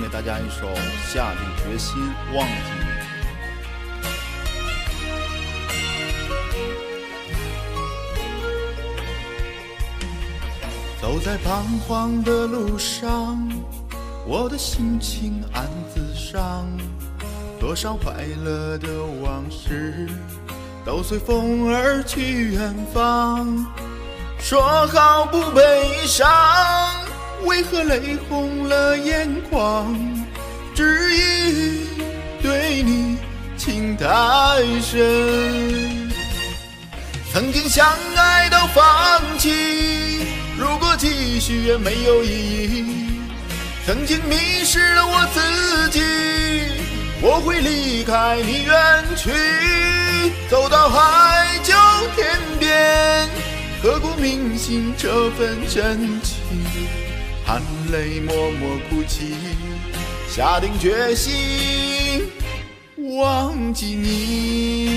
给大家一首《下定决心忘记你》。走在彷徨的路上，我的心情暗自伤，多少快乐的往事都随风而去远方。说好不悲伤，为何泪红了眼眶？只因对你情太深，曾经相爱到放弃，如果继续也没有意义。曾经迷失了我自己，我会离开你远去，走到海角天边，刻骨铭心这份真情，含泪默默哭泣，下定决心忘记你。